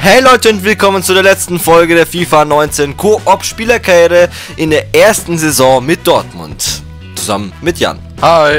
Hey Leute und willkommen zu der letzten Folge der FIFA 19 Koop Spielerkarriere in der ersten Saison mit Dortmund. Zusammen mit Jan. Hi.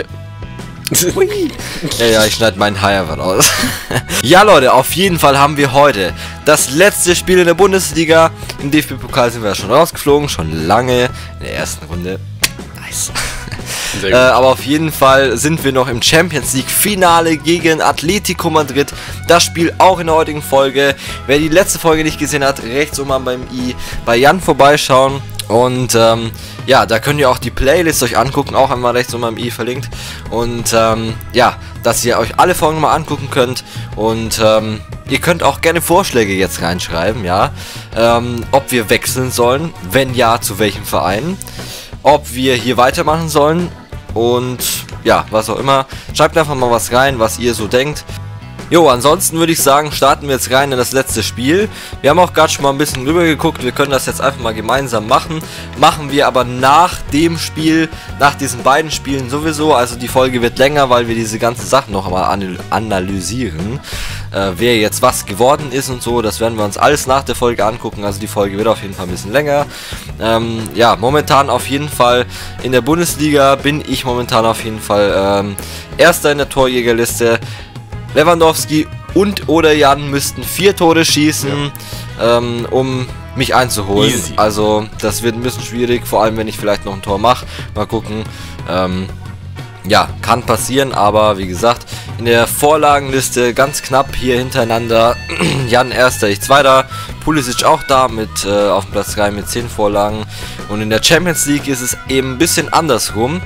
Ja, ich schneide meinen Hi einfach raus. Ja Leute, auf jeden Fall haben wir heute das letzte Spiel in der Bundesliga. Im DFB-Pokal sind wir ja schon rausgeflogen, schon lange in der ersten Runde. Nice. Aber auf jeden Fall sind wir noch im Champions League Finale gegen Atletico Madrid. Das Spiel auch in der heutigen Folge. Wer die letzte Folge nicht gesehen hat, rechts oben beim i bei Jan vorbeischauen. Und ja, da könnt ihr auch die Playlist euch angucken, auch einmal rechts oben beim i verlinkt. Und ja, dass ihr euch alle Folgen mal angucken könnt. Und ihr könnt auch gerne Vorschläge jetzt reinschreiben, ja. Ob wir wechseln sollen, wenn ja, zu welchem Verein. Ob wir hier weitermachen sollen und ja, was auch immer. Schreibt einfach mal was rein, was ihr so denkt. Jo, ansonsten würde ich sagen, starten wir jetzt rein in das letzte Spiel. Wir haben auch gerade schon mal ein bisschen rüber geguckt. Wir können das jetzt einfach mal gemeinsam machen. Machen wir aber nach dem Spiel, nach diesen beiden Spielen sowieso. Also die Folge wird länger, weil wir diese ganzen Sachen noch einmal analysieren. Wer jetzt was geworden ist und so, das werden wir uns alles nach der Folge angucken. Also die Folge wird auf jeden Fall ein bisschen länger. Ja, momentan auf jeden Fall in der Bundesliga bin ich momentan auf jeden Fall Erster in der Torjägerliste. Lewandowski und oder Jan müssten 4 Tore schießen, ja, um mich einzuholen. Easy. Also das wird ein bisschen schwierig, vor allem wenn ich vielleicht noch ein Tor mache. Mal gucken. Ja, kann passieren, aber wie gesagt, in der Vorlagenliste ganz knapp hier hintereinander. Jan Erster, ich Zweiter, Pulisic auch da mit auf dem Platz 3 mit 10 Vorlagen. Und in der Champions League ist es eben ein bisschen andersrum.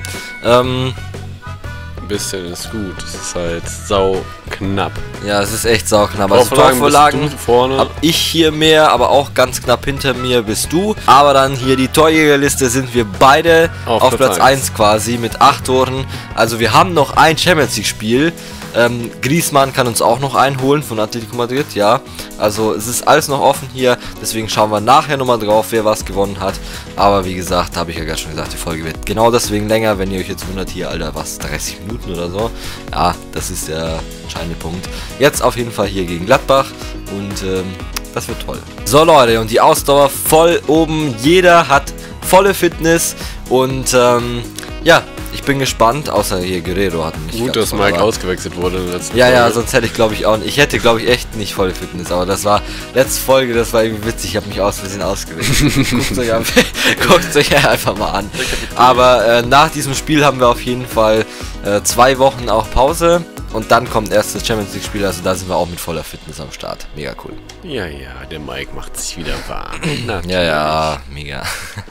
Bisschen ist gut, es ist halt sau knapp. Ja, es ist echt sau knapp. Also Torvorlagen habe ich hier mehr, aber auch ganz knapp hinter mir bist du. Aber dann hier die Torjägerliste sind wir beide auf Platz 1 quasi mit 8 Toren. Also wir haben noch ein Champions League Spiel. Griezmann kann uns auch noch einholen von Atletico Madrid, ja. Also es ist alles noch offen hier, deswegen schauen wir nachher nochmal drauf, wer was gewonnen hat. Aber wie gesagt, habe ich ja gerade schon gesagt, die Folge wird genau deswegen länger, wenn ihr euch jetzt wundert, hier, Alter, was, 30 Minuten oder so. Ja, das ist der entscheidende Punkt. Jetzt auf jeden Fall hier gegen Gladbach und das wird toll. So Leute, und die Ausdauer voll oben, jeder hat volle Fitness und ja, ich bin gespannt, außer hier Guerrero hat nicht. Gut, dass Mike ausgewechselt wurde in der letzten Folge. Ja, sonst hätte ich glaube ich auch nicht. Ich hätte glaube ich echt nicht volle Fitness, aber das war letzte Folge, das war irgendwie witzig. Ich habe mich aus Versehen ausgewechselt. Guckt euch einfach mal an. Aber nach diesem Spiel haben wir auf jeden Fall 2 Wochen auch Pause und dann kommt erst das Champions League Spiel, also da sind wir auch mit voller Fitness am Start. Mega cool. Ja, der Mike macht sich wieder warm. Ja, mega.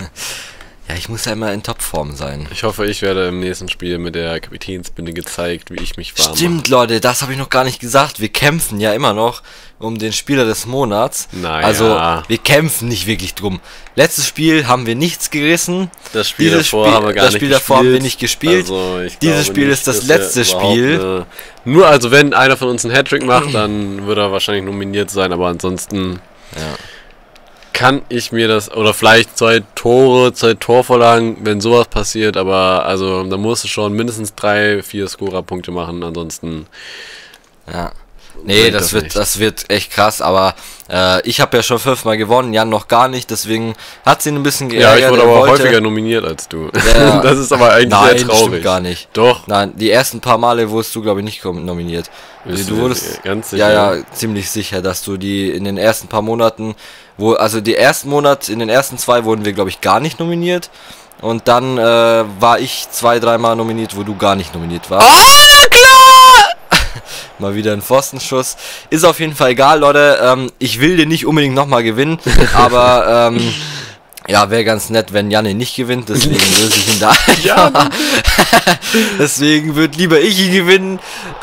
Ja, ich muss ja immer in Topform sein. Ich hoffe, ich werde im nächsten Spiel mit der Kapitänsbinde gezeigt, wie ich mich warm mache. Stimmt, Leute, das habe ich noch gar nicht gesagt. Wir kämpfen ja immer noch um den Spieler des Monats. Naja. Also, wir kämpfen nicht wirklich drum. Letztes Spiel haben wir nichts gerissen. Das Spiel davor haben wir nicht gespielt. Also, dieses Spiel ist das letzte Spiel. Nur, also wenn einer von uns einen Hattrick macht, dann wird er wahrscheinlich nominiert sein, aber ansonsten... Ja. Kann ich mir das, oder vielleicht 2 Tore, 2 Torvorlagen, wenn sowas passiert, aber also da musst du schon mindestens 3, 4 Scorer-Punkte machen, ansonsten. Ja. Nee, das wird echt krass, aber ich habe ja schon 5-mal gewonnen, Jan noch gar nicht, deswegen hat sie ihn ein bisschen geärgert. Ja, ich wurde aber häufiger nominiert als du. Ja. Das ist aber eigentlich sehr traurig. Stimmt gar nicht. Doch. Nein, die ersten paar Male wurdest du, glaube ich, nicht nominiert. Du wurdest ganz sicher. Ja, ziemlich sicher, dass du die in den ersten paar Monaten, in den ersten 2 wurden wir, glaube ich, gar nicht nominiert. Und dann war ich 2-3 Mal nominiert, wo du gar nicht nominiert warst. Oh, klar! Mal wieder ein Pfostenschuss. Ist auf jeden Fall egal, Leute. Ich will den nicht unbedingt nochmal gewinnen, aber ja, wäre ganz nett, wenn Janne nicht gewinnt, deswegen löse ich ihn da. Ja. Deswegen wird lieber ich ihn gewinnen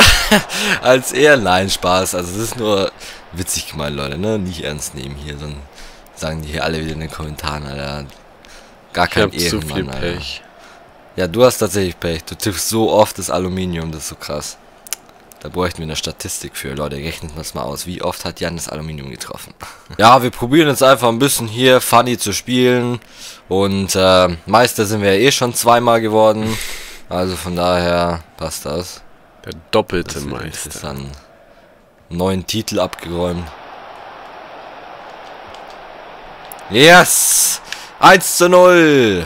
als er. Nein, Spaß. Also es ist nur witzig gemeint, Leute, ne? Nicht ernst nehmen hier, sonst sagen die hier alle wieder in den Kommentaren, Alter. Gar kein Ehrenmann, zu viel Pech. Ja, du hast tatsächlich Pech. Du triffst so oft das Aluminium, das ist so krass. Da bräuchten wir eine Statistik für, Leute. Rechnet man es mal aus. Wie oft hat Jan das Aluminium getroffen? Ja, wir probieren jetzt einfach ein bisschen hier funny zu spielen. Und Meister sind wir ja eh schon 2-mal geworden. Also von daher passt das. Der doppelte Meister. Ist dann 9 Titel abgeräumt. Yes! 1:0.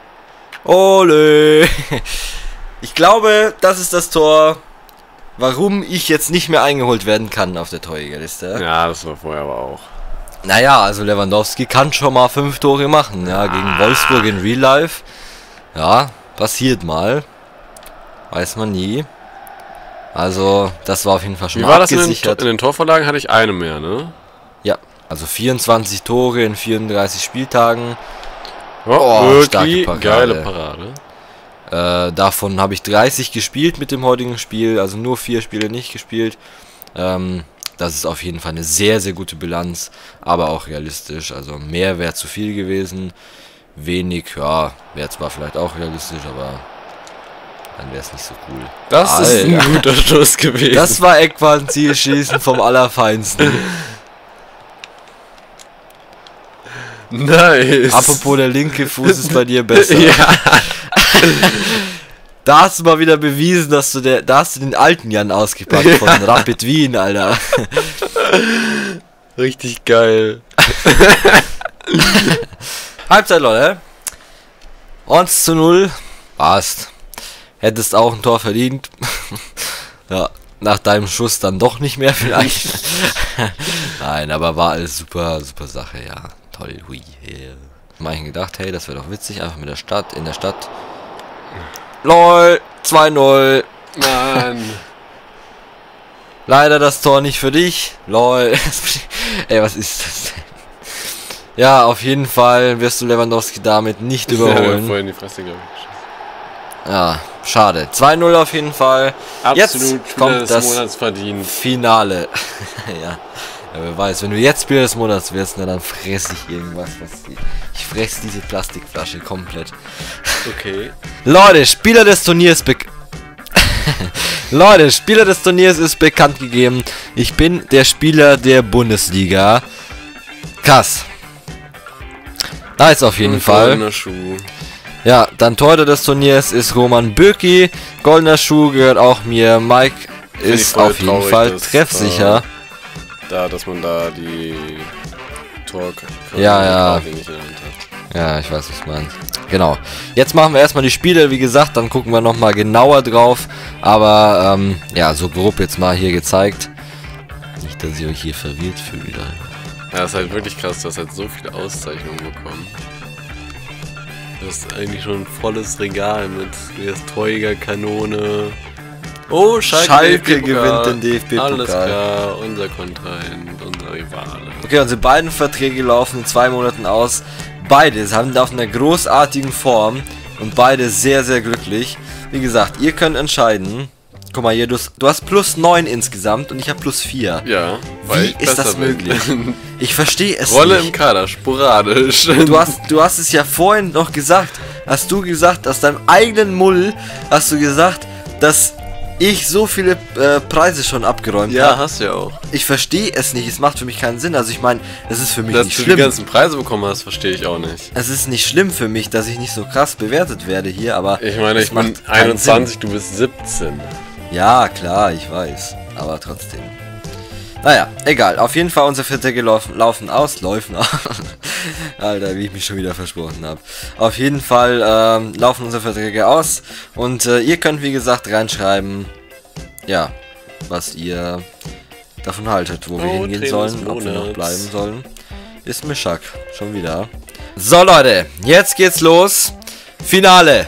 Ole! Ich glaube, das ist das Tor, warum ich jetzt nicht mehr eingeholt werden kann auf der Torjägerliste. Ja, das war vorher aber auch. Naja, also Lewandowski kann schon mal 5 Tore machen, ja, gegen Wolfsburg in Real Life. Ja, passiert mal. Weiß man nie. Also, das war auf jeden Fall schon mal abgesichert. In den Torvorlagen hatte ich eine mehr, ne? Ja, also 24 Tore in 34 Spieltagen. Oh, starke Parade. Geile Parade. Davon habe ich 30 gespielt mit dem heutigen Spiel, also nur 4 Spiele nicht gespielt. Das ist auf jeden Fall eine sehr, sehr gute Bilanz, aber auch realistisch. Also mehr wäre zu viel gewesen, wenig, ja, wäre zwar vielleicht auch realistisch, aber dann wäre es nicht so cool. Das ist ein guter Schuss gewesen. Das war Eckbahn-Zielschießen vom Allerfeinsten. Nice. Apropos, der linke Fuß ist bei dir besser. Ja. Da hast du mal wieder bewiesen, dass da hast du den alten Jan ausgepackt von Rapid Wien, Alter. Richtig geil. Halbzeit, Leute. 1:0. Passt. Hättest auch ein Tor verdient. Ja, nach deinem Schuss dann doch nicht mehr vielleicht. Nein, aber war alles super, super Sache, ja. Toll, hui. Mal gedacht, hey, das wäre doch witzig, einfach in der Stadt. LOL, 2:0. Mann. Leider das Tor nicht für dich. LOL. Ey, was ist das denn? Ja, auf jeden Fall wirst du Lewandowski damit nicht überholen. Vorhin die Fresse, glaube ich. Ja, schade. 2:0 auf jeden Fall. Absolut, jetzt kommt das Monats verdient. Finale. Ja, wer weiß, wenn du jetzt Spieler des Monats wirst, na, dann fresse ich irgendwas. Ich fresse diese Plastikflasche komplett. Okay. Leute, Spieler des Turniers ist bekannt gegeben. Ich bin der Spieler der Bundesliga. Krass. Nice auf jeden Fall. Goldener Schuh. Ja, dann Torhüter des Turniers ist Roman Bürki. Goldener Schuh gehört auch mir. Mike ist auf jeden Fall treffsicher. Dass man da die Tor ja. nicht in der Hand hat. Ja, ich weiß, was du meinst. Genau. Jetzt machen wir erstmal die Spiele, wie gesagt, dann gucken wir nochmal genauer drauf. Aber, ja, so grob jetzt mal hier gezeigt. Nicht, dass ihr euch hier verwirrt fühlt. Ja, ist halt wirklich krass, du hast halt so viele Auszeichnungen bekommen. Du hast eigentlich schon ein volles Regal mit Torjägerkanone. Oh, Schalke gewinnt den DFB-Pokal. Alles klar, unser Kontrahent, unser Rivale. Okay, unsere beiden Verträge laufen in 2 Monaten aus. Beide sind auf einer großartigen Form und beide sehr, sehr glücklich. Wie gesagt, ihr könnt entscheiden. Guck mal hier, du hast +9 insgesamt und ich habe +4. Ja. Wie ist das möglich? Ich verstehe es Rolle nicht. im Kader, sporadisch. Du hast es ja vorhin noch gesagt. Hast du gesagt, aus deinem eigenen Mull hast du gesagt, dass ich so viele Preise schon abgeräumt habe. Ja, hast du ja auch. Ich verstehe es nicht, es macht für mich keinen Sinn. Also ich meine, es ist für mich nicht schlimm. Dass du die ganzen Preise bekommen hast, verstehe ich auch nicht. Es ist nicht schlimm für mich, dass ich nicht so krass bewertet werde hier, aber... Ich meine, ich bin 21, du bist 17. Ja, klar, ich weiß. Aber trotzdem. Naja, egal. Auf jeden Fall, unsere Verträge laufen aus. Alter, wie ich mich schon wieder versprochen habe. Auf jeden Fall laufen unsere Verträge aus. Und ihr könnt, wie gesagt, reinschreiben, ja, was ihr davon haltet, wo wir hingehen sollen, ob wir noch bleiben sollen. Ist Mischak, schon wieder. So, Leute, jetzt geht's los. Finale.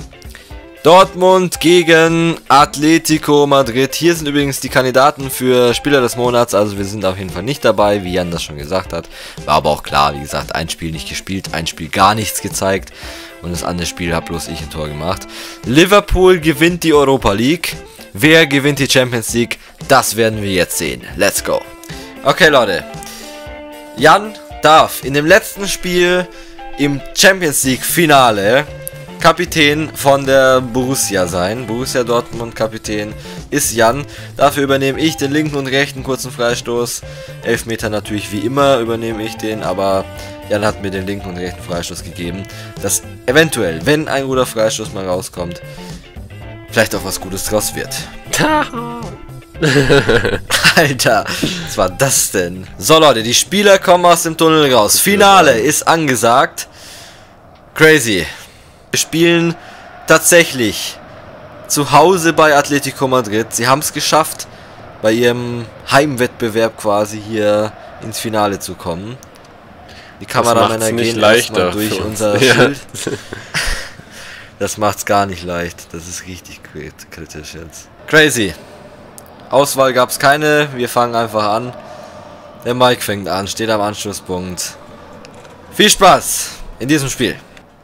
Dortmund gegen Atletico Madrid. Hier sind übrigens die Kandidaten für Spieler des Monats. Also wir sind auf jeden Fall nicht dabei, wie Jan das schon gesagt hat. War aber auch klar, wie gesagt, ein Spiel nicht gespielt, ein Spiel gar nichts gezeigt. Und das andere Spiel hat bloß ich ein Tor gemacht. Liverpool gewinnt die Europa League. Wer gewinnt die Champions League? Das werden wir jetzt sehen. Let's go. Okay, Leute. Jan darf in dem letzten Spiel im Champions League Finale Kapitän von der Borussia sein. Borussia Dortmund Kapitän ist Jan. Dafür übernehme ich den linken und rechten kurzen Freistoß. Elfmeter natürlich wie immer übernehme ich den, aber Jan hat mir den linken und rechten Freistoß gegeben, dass eventuell, wenn ein guter Freistoß mal rauskommt, vielleicht auch was Gutes draus wird. Alter, was war das denn? So Leute, die Spieler kommen aus dem Tunnel raus. Finale ist angesagt. Crazy. Wir spielen tatsächlich zu Hause bei Atletico Madrid. Sie haben es geschafft, bei ihrem Heimwettbewerb quasi hier ins Finale zu kommen. Die Kameramänner gehen erstmal durch unser Schild. Das macht's gar nicht leicht. Das ist richtig kritisch jetzt. Crazy. Auswahl gab's keine. Wir fangen einfach an. Der Mike fängt an, steht am Anschlusspunkt. Viel Spaß in diesem Spiel.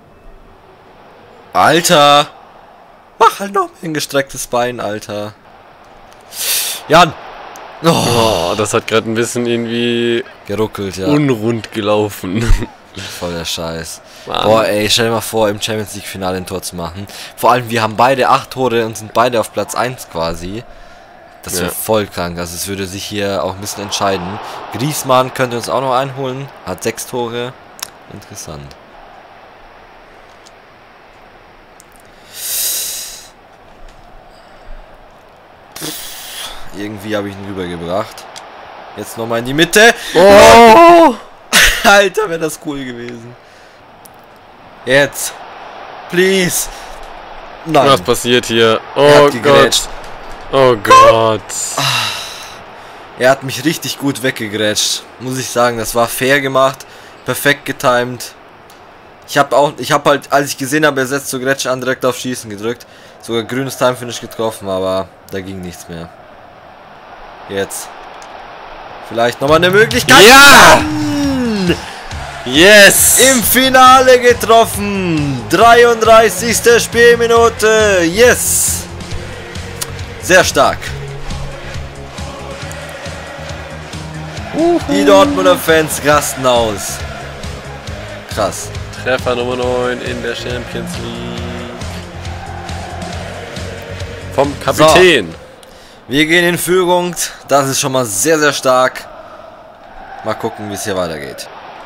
Alter. Mach halt noch ein gestrecktes Bein, Alter. Jan. Oh, das hat gerade ein bisschen irgendwie geruckelt, ja. Unrund gelaufen. Voll der Scheiß. Mann. Boah, ey, stell dir mal vor, im Champions League Finale ein Tor zu machen. Vor allem, wir haben beide 8 Tore und sind beide auf Platz 1 quasi. Das wäre voll krank. Also es würde sich hier auch ein bisschen entscheiden. Griezmann könnte uns auch noch einholen. Hat 6 Tore. Interessant. Irgendwie habe ich ihn rübergebracht. Jetzt nochmal in die Mitte. Oh! Alter, wäre das cool gewesen. Jetzt. Please. Nein. Was passiert hier? Er Oh hat gegrätscht. Gott. Oh Gott. Er hat mich richtig gut weggegrätscht. Muss ich sagen, das war fair gemacht. Perfekt getimed. Ich habe halt, als ich gesehen habe, er setzt zur Grätsche an, direkt auf Schießen gedrückt. Sogar grünes Time-Finish getroffen, aber da ging nichts mehr. Jetzt. Vielleicht nochmal eine Möglichkeit. Ja! Yes! Im Finale getroffen. 33. Spielminute. Yes! Sehr stark. Die Dortmunder Fans rasten aus. Krass. Treffer Nummer 9 in der Champions League. Vom Kapitän. So. Wir gehen in Führung. Das ist schon mal sehr, sehr stark. Mal gucken, wie es hier weitergeht.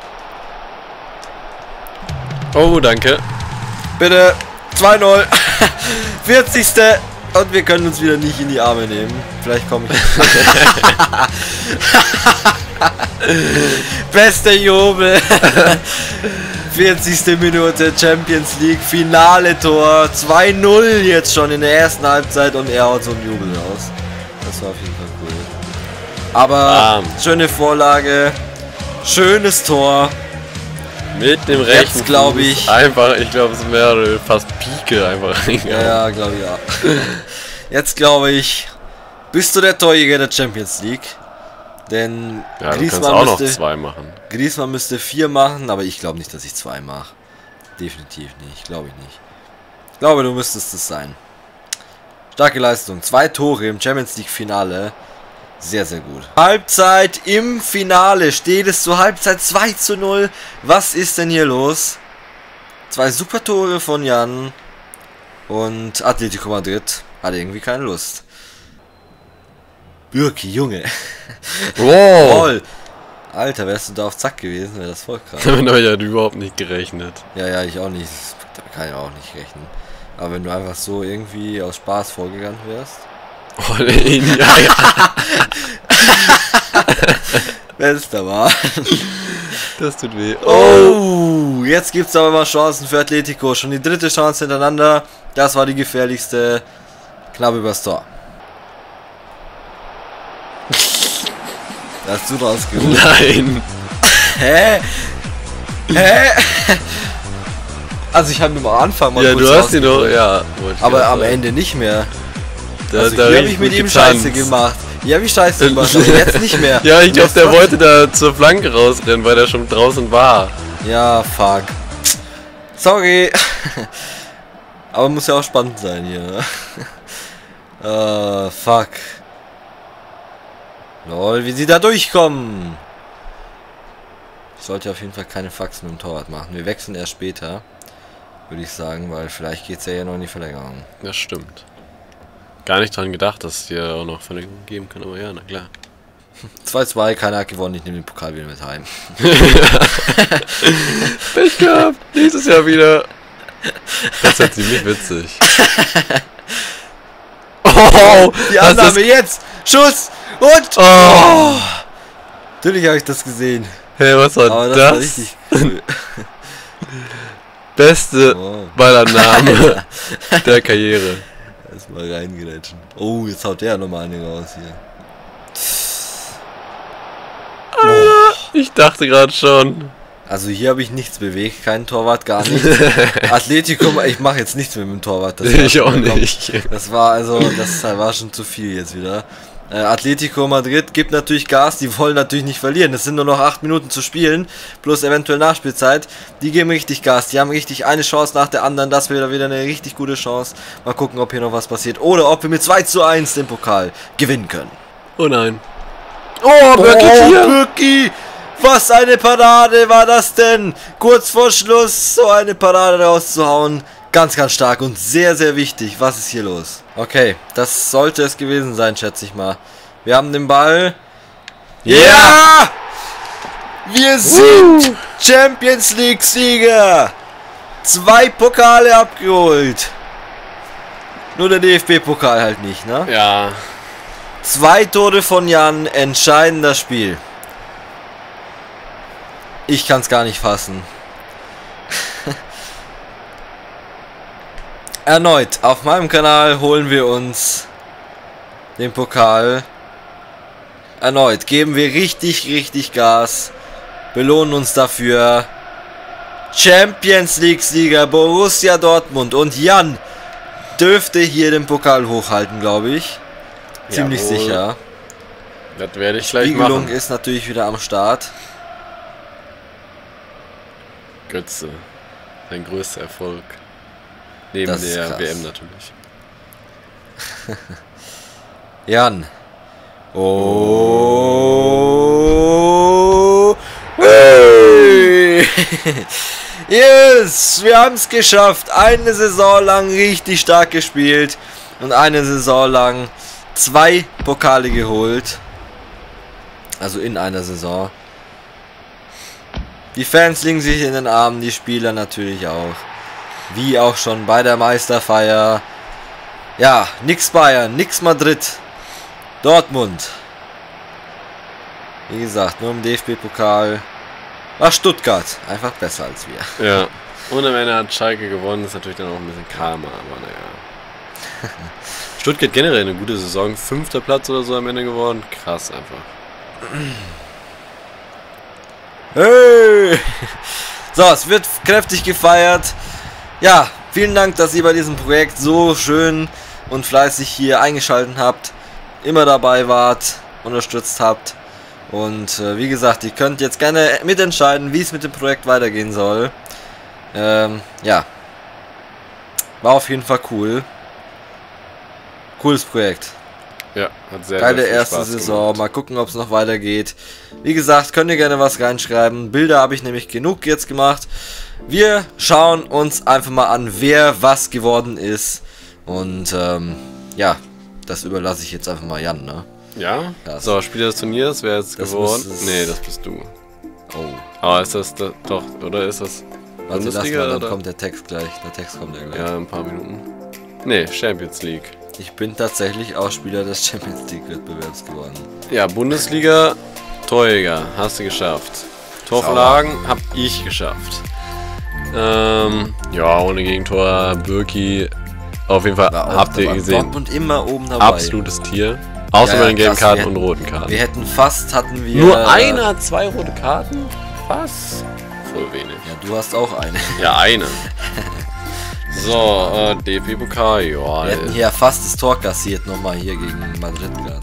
Oh, danke. Bitte. 2-0. 40. Und wir können uns wieder nicht in die Arme nehmen. Vielleicht komme ich. Bester Jubel. 40. Minute Champions League Finale Tor. 2-0 jetzt schon in der ersten Halbzeit und er haut so einen Jubel raus. Das war auf jeden Fall cool. Aber schöne Vorlage. Schönes Tor. Mit dem rechten Jetzt glaube ich. Einfach, ich glaube, es wäre fast Pike einfach reingegangen. Ja, glaube ich ja. Jetzt glaube ich, bist du der Torjäger der Champions League. Denn ja, du kannst auch noch 2 machen. Griezmann müsste 4 machen, aber ich glaube nicht, dass ich 2 mache. Definitiv nicht, glaube ich nicht. Ich glaube, du müsstest es sein. Starke Leistung. 2 Tore im Champions League Finale. Sehr, sehr gut. Halbzeit im Finale. Steht es zur Halbzeit 2-0. Was ist denn hier los? 2 super Tore von Jan. Und Atletico Madrid hat irgendwie keine Lust. Birki, Junge. Wow. Voll. Alter, wärst du da auf Zack gewesen, wäre das voll krass. Damit habe ich ja überhaupt nicht gerechnet. Ja, ich auch nicht. Da kann ich auch nicht rechnen. Aber wenn du einfach so irgendwie aus Spaß vorgegangen wärst. Oh, ja. Bester war. Das tut weh. Oh, jetzt gibt es aber mal Chancen für Atletico. Schon die 3. Chance hintereinander. Das war die gefährlichste. Knapp übers Tor. Da hast du rausgeholt. Nein. Hä? Also ich habe am Anfang mal ja, kurz du hast ihn doch, ja. Aber am Ende nicht mehr. Also da hier habe ich mit ihm Scheiße gemacht. Hier habe ich Scheiße gemacht, aber jetzt nicht mehr. Ja, ich glaube, der wollte da zur Flanke rausrennen, weil der schon draußen war. Ja, fuck. Sorry. Aber muss ja auch spannend sein hier, ne? Fuck. Lol, wie sie da durchkommen. Ich sollte auf jeden Fall keine Faxen mit dem Torwart machen. Wir wechseln erst später, würde ich sagen, weil vielleicht geht es ja noch in die Verlängerung. Das stimmt. Gar nicht dran gedacht, dass es dir auch noch Verlängerung geben kann, aber ja, na klar. 2-2, keiner hat gewonnen, ich nehme den Pokal wieder mit heim. Pech gehabt, nächstes Jahr wieder. Das ist ziemlich witzig. Oh, die Annahme jetzt! Schuss! Und... Oh. Natürlich habe ich das gesehen. Hey, was war Aber das das? war richtig cool. Beste Oh. Ballannahme der Karriere. Erstmal reingerätschen. Oh, jetzt haut der nochmal eine raus hier. Ich dachte gerade schon. Also hier habe ich nichts bewegt, kein Torwart, gar nichts. Atletico, ich mache jetzt nichts mit dem Torwart. Das Ich auch nicht. Das war also, das war schon zu viel jetzt wieder. Atletico Madrid gibt natürlich Gas, die wollen natürlich nicht verlieren. Es sind nur noch 8 Minuten zu spielen, plus eventuell Nachspielzeit. Die geben richtig Gas, die haben richtig eine Chance nach der anderen. Das wäre wieder eine richtig gute Chance. Mal gucken, ob hier noch was passiert. Oder ob wir mit 2:1 den Pokal gewinnen können. Oh nein. Oh, Birki! Birki! Was eine Parade war das denn? Kurz vor Schluss so eine Parade rauszuhauen. Ganz, ganz stark und sehr, sehr wichtig. Was ist hier los? Okay, das sollte es gewesen sein, schätze ich mal. Wir haben den Ball. Ja! Wir sind Champions League Sieger. 2 Pokale abgeholt. Nur der DFB-Pokal halt nicht, ne? Ja. 2 Tore von Jan, entscheidender Spiel. Ich kann es gar nicht fassen. Erneut, auf meinem Kanal holen wir uns den Pokal. Erneut geben wir richtig, richtig Gas. Belohnen uns dafür. Champions League Sieger Borussia Dortmund. Und Jan dürfte hier den Pokal hochhalten, glaube ich. Ziemlich Jawohl. sicher. Das werde ich gleich Spiegelung machen. ist natürlich wieder am Start. Götze. Sein größter Erfolg. Neben Das ist der krass. WM natürlich. Jan. Oh. Hey. Yes, wir haben es geschafft. Eine Saison lang richtig stark gespielt und eine Saison lang 2 Pokale geholt. Also in einer Saison. Die Fans liegen sich in den Armen, die Spieler natürlich auch. Wie auch schon bei der Meisterfeier. Ja, nix Bayern, nix Madrid. Dortmund. Wie gesagt, nur im DFB-Pokal. War Stuttgart einfach besser als wir. Ja. Und am Ende hat Schalke gewonnen. Ist natürlich dann auch ein bisschen Karma, aber naja. Stuttgart generell eine gute Saison. 5. Platz oder so am Ende geworden. Krass einfach. Hey! So, es wird kräftig gefeiert. Ja, vielen Dank, dass ihr bei diesem Projekt so schön und fleißig hier eingeschaltet habt. Immer dabei wart, unterstützt habt. Und wie gesagt, ihr könnt jetzt gerne mitentscheiden, wie es mit dem Projekt weitergehen soll. Ja. War auf jeden Fall cool. Cooles Projekt. Ja, hat sehr, Geile sehr viel erste Spaß Saison. gemacht. Mal gucken, ob es noch weitergeht. Wie gesagt, könnt ihr gerne was reinschreiben. Bilder habe ich nämlich genug jetzt gemacht. Wir schauen uns einfach mal an, wer was geworden ist. Und ja, das überlasse ich jetzt einfach mal Jan, ne? Ja? Krass. So, Spieler des Turniers, wer ist Das geworden? muss es- Nee, das bist du. Oh. Aber ist das doch, oder ist das Warte, lass Bundesliga mal, dann oder? kommt der Text gleich. Der Text kommt ja gleich. Ja, ein paar Minuten. Nee, Champions League. Ich bin tatsächlich auch Spieler des Champions League Wettbewerbs geworden. Ja, Bundesliga, Torjäger, hast du geschafft. Torverlagen hab ich geschafft. Ja, ohne Gegentor, Birki, auf jeden Fall, War auch habt ihr dabei. gesehen, Dortmund immer oben dabei. absolutes Tier. Außer Ja, bei den gelben krass, Karten wir und roten Karten. Wir hätten fast, hatten wir... Nur einer hat 2 rote Karten? Was? Voll wenig. Ja, du hast auch eine. Ja, eine. So, DFB-Pokal, ja. Wir hätten hier fast das Tor kassiert, nochmal hier gegen Madrid gerade.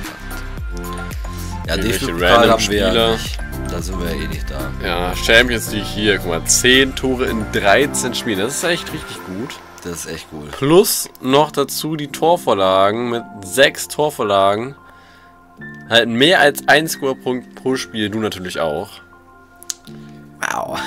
Ja, Irgendwelche DFB-Pokal random haben wir ja Spieler. nicht. Da sind wir ja eh nicht da. Ja, Champions League hier, guck mal, 10 Tore in 13 Spielen. Das ist echt richtig gut. Das ist echt cool. Plus noch dazu die Torvorlagen mit 6 Torvorlagen. Halt mehr als 1 Scorerpunkt pro Spiel, du natürlich auch. Wow.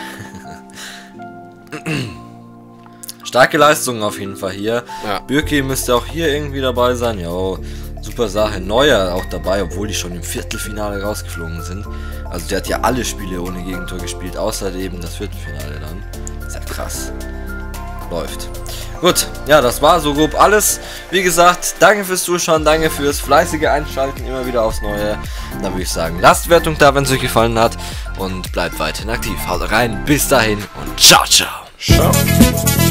Starke Leistungen auf jeden Fall hier. Ja. Birki müsste auch hier irgendwie dabei sein. Ja, super Sache. Neuer auch dabei, obwohl die schon im Viertelfinale rausgeflogen sind. Also der hat ja alle Spiele ohne Gegentor gespielt, außer eben das Viertelfinale dann. Ist ja krass. läuft. Gut, ja, das war so grob alles. Wie gesagt, danke fürs Zuschauen, danke fürs fleißige Einschalten, immer wieder aufs Neue. Dann würde ich sagen, lasst Wertung da, wenn es euch gefallen hat und bleibt weiterhin aktiv. Haut rein, bis dahin und ciao, ciao. Ciao.